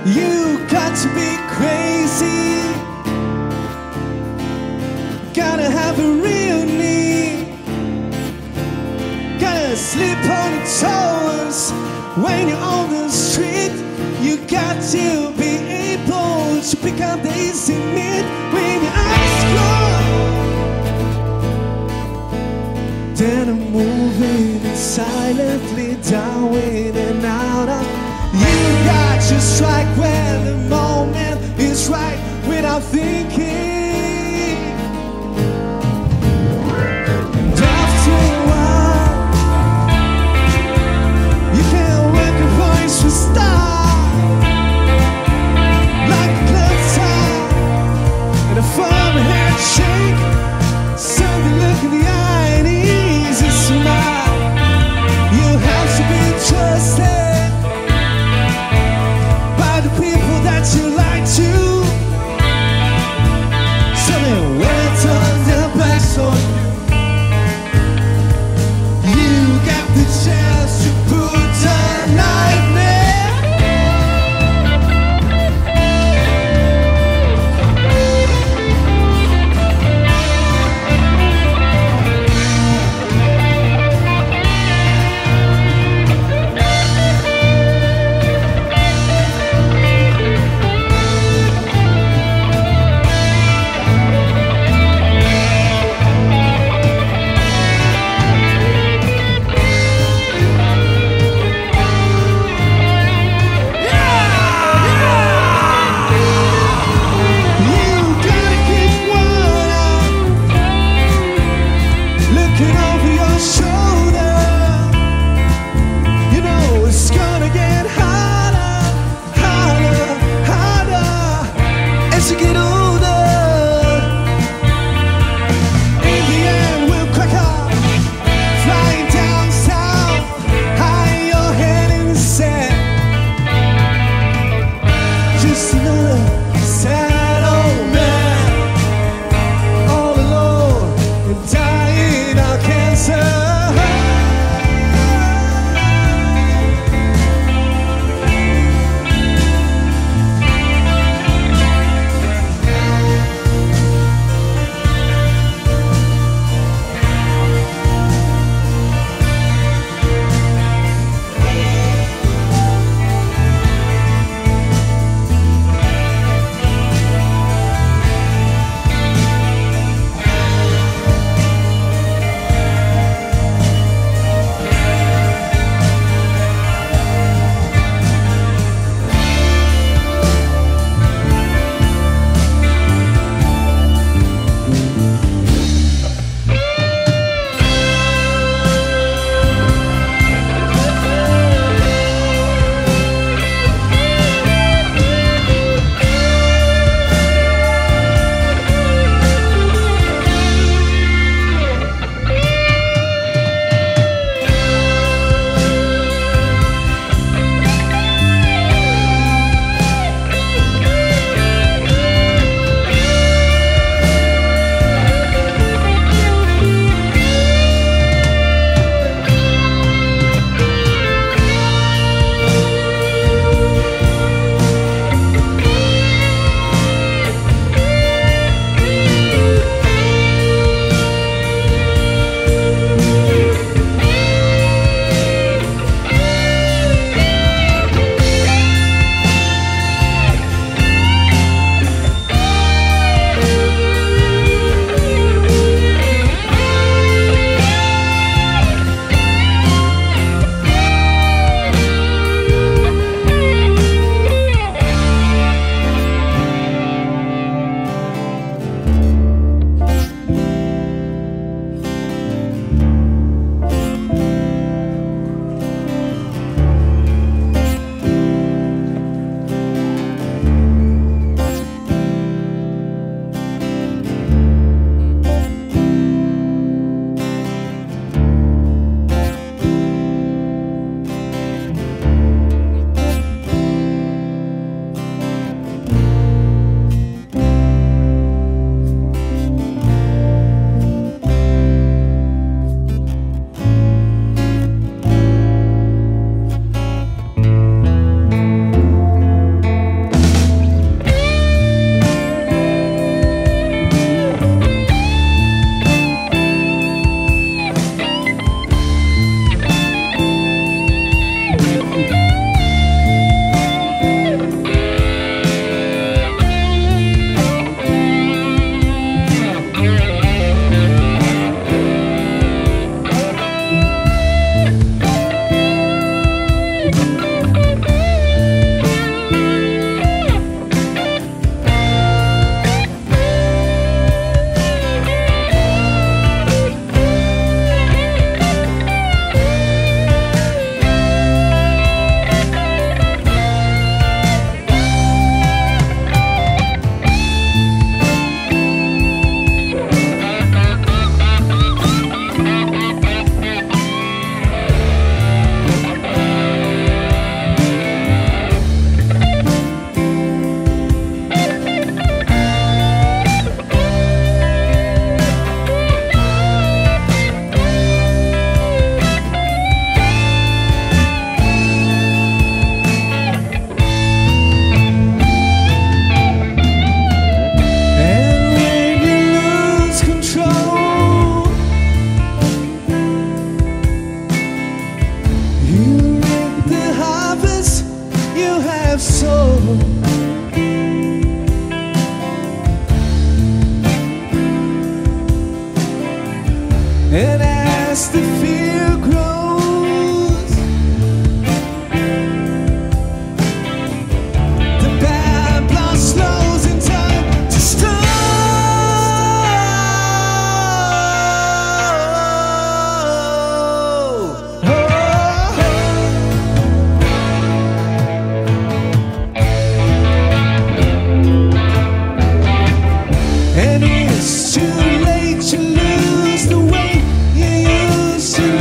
You got to be crazy. Gotta have a real need. Gotta slip on your toes when you're on the street. You got to be able to pick up the easy meat when your eyes closed. Then I'm moving silently down in and out of. You got to strike when the moment is right without thinking. And after a while, you can work a voice with style, like a close tie and a firm handshake. Something look in the eye and easy smile. You have to be trusted by the people that you like to. your soul. And as the fear grows, the bad blood slows in time to stop. And it's too late to lose the way you used to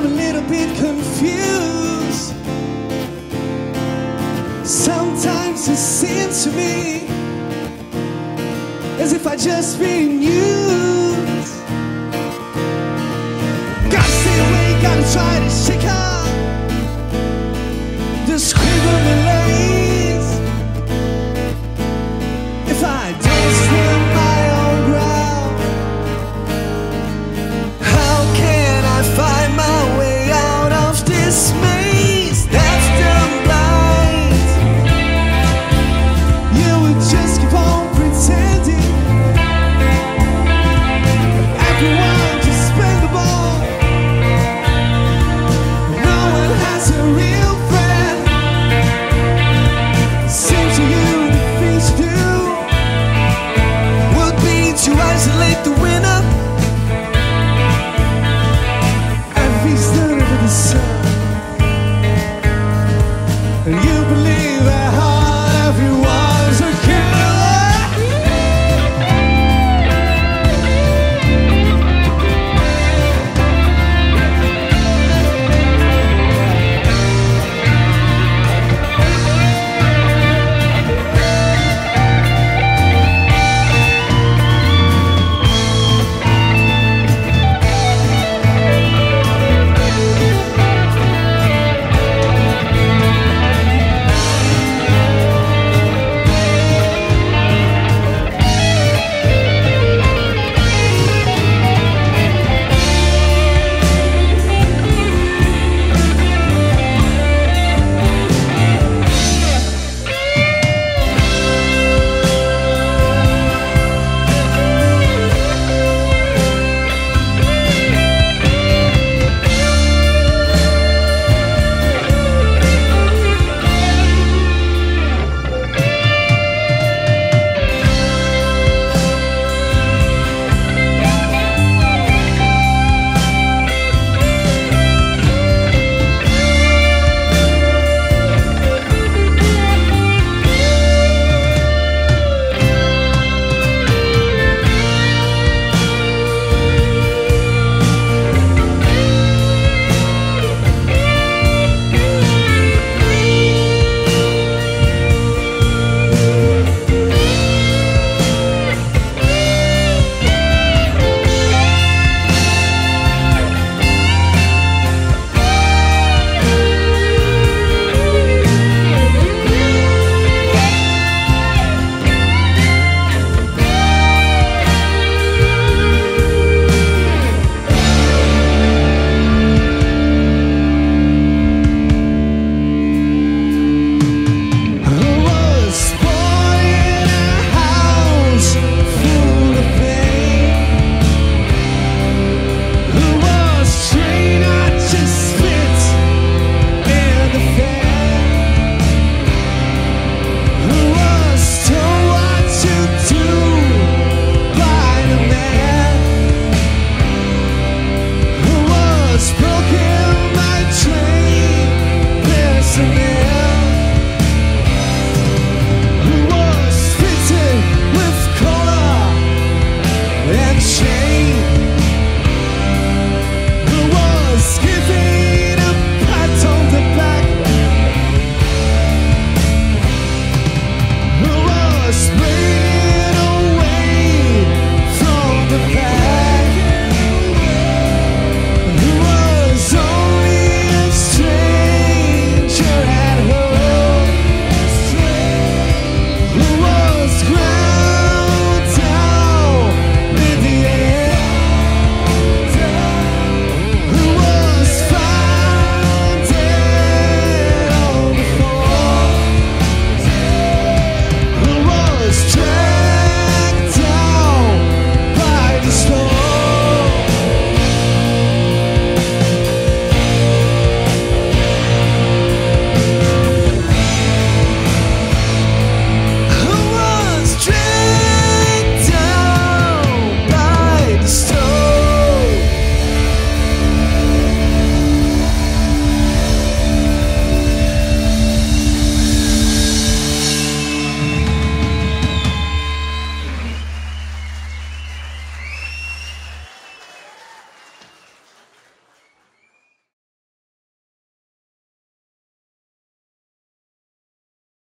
I'm a little bit confused. Sometimes it seems to me as if I just been used. Gotta stay awake, gotta try to shake up the scribble malaise. If I don't stand my own ground, how can I find my way out of this maze that's done blind? You would just keep on pretending everyone just spend the ball. No one has a real friend. Seems to you the things you do would be to isolate the winner and be stood under the sun. And you believe at heart everyone